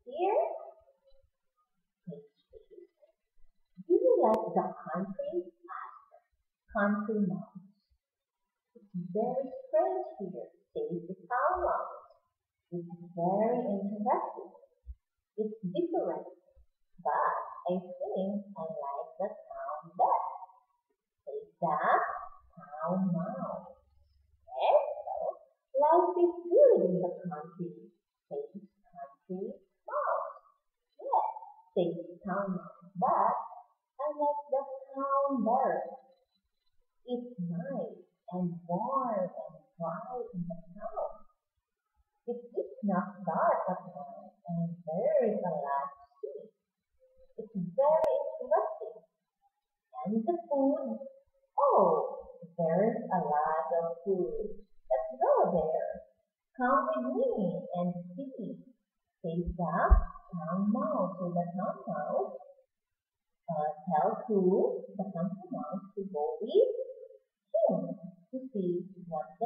Here, page please. Do you like the country? Country mouse. It's very strange here, says the town mouse. It's very interesting. It's different, but I think I like the town best, says the town mouse. Yes, so life is good in the country, says country mouse. Yes, says town mouse, but I like the town better. It's nice and warm and dry in the town. It is not dark at night and there is a lot to see. It's very interesting. And the food? Oh, there's a lot of food. Let's go there. Come with me and see. Says the town mouse to the town mouse. Tell who the country mouse to go with him to see what the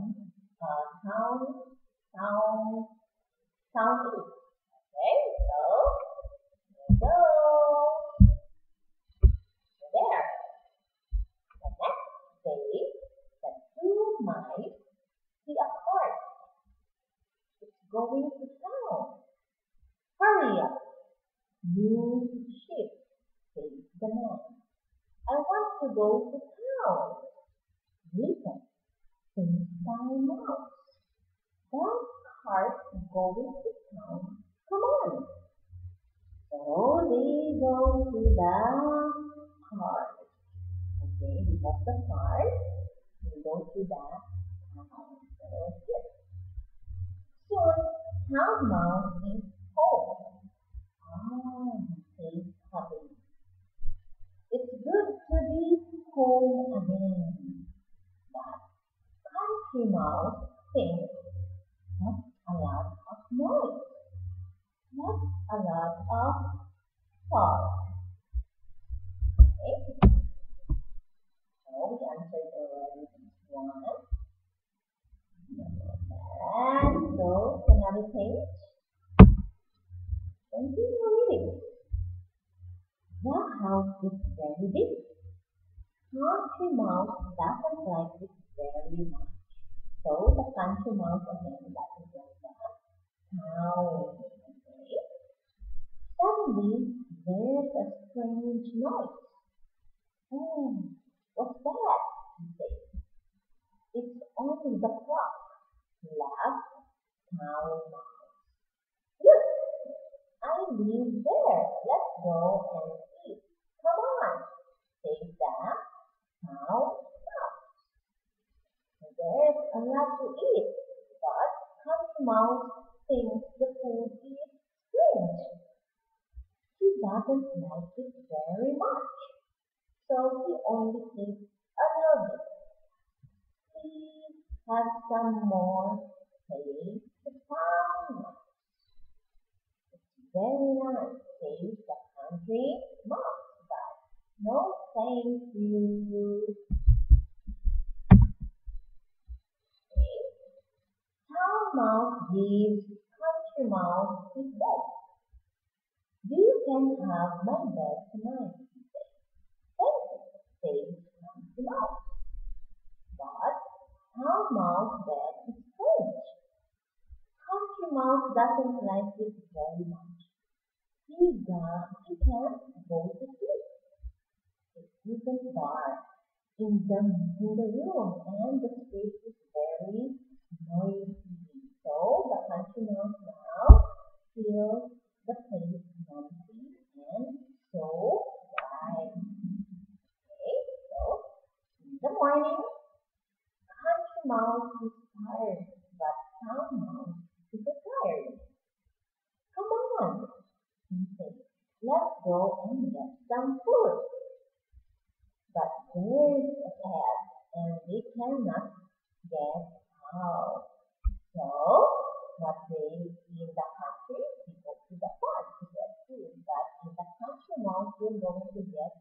town town town is. Okay, so here we go. There. The next day, the two mice see a cart. It's going to town. Hurry up, you sheep, says the man. I want to go to town. Listen, says town mouse. That cart going to town. Come on. So they go to the cart. Okay, because the cart, we go to the town. So here. Soon, town mouse is home. Ah, says happily. It's good to be home again. But country mouse thinks that's a lot of noise. That's a lot of thought. Okay, so we answered already this one. And go to another page. Continue reading. The house is very big. Country mouse doesn't like it very much. So the country mouse again doesn't like that. Now, okay. Suddenly, there's a strange noise. Oh, what's that? He says. It's only the clock. Laughed town mouse. Look, I live there. Let's go and see. Come on, says the town mouse. There's a lot to eat, but Country Mouse thinks the food is strange. He doesn't like it very much, so he only eats a little bit. Please have some more, says the town mouse. It's very nice, says the country mouse, but no thank you. Town mouse gives country mouse his bed. You can have my bed tonight, he says. Thank you, says country mouse. But town mouse bed is strange. Country mouse doesn't like it very much. He can't go to sleep. It isn't dark in the room and the street is very noisy. So the country mouse now feels the place noisy and so dry. Okay, so in the morning, country mouse is tired, but town mouse is tired. Come on, he says. Let's go and get some food. But there's a cat and they cannot get out. So, what they in the country, they go to the farm to get food. But in the country mouse, we're going to get